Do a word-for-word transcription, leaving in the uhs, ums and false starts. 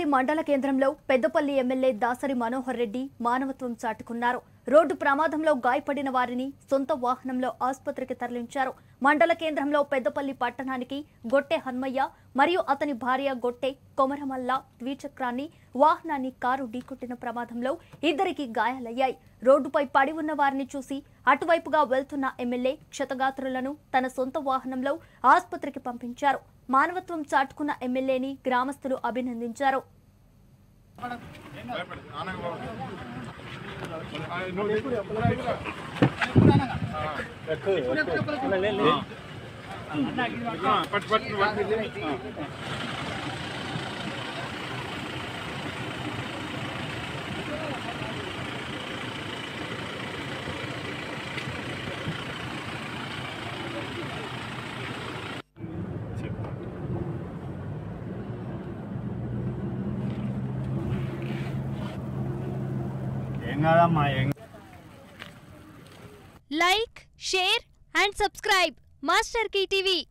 పెద్దపల్లి మండల కేంద్రంలో పెద్దపల్లి ఎమ్మెల్యే దాసరి మనోహర్ రెడ్డి మానవత్వం చాటుకున్నారు. రోడ్డు ప్రమాదంలో గాయపడిన వారిని సొంత వాహనంలో ఆసుపత్రికి తరలించారు. మండల కేంద్రంలో పెద్దపల్లి పట్టణానికి గొట్టె హన్మయ్య మరియు అతని భార్య గొట్టె కొమరమల్ల ద్విచక్రాన్ని వాహనాన్ని కారు ఢీకొట్టిన ప్రమాదంలో ఇద్దరికి గాయాలయ్యాయి. రోడ్డుపై పడి ఉన్న వారిని చూసి అటువైపుగా వెళ్తున్న ఎమ్మెల్యే క్షతగాత్రులను తన సొంత వాహనంలో ఆసుపత్రికి పంపించారు. మానవత్వం చాటుకున్న ఎమ్మెల్యేని గ్రామస్తులు అభినందించారు. Like, share and subscribe Masterkey T V.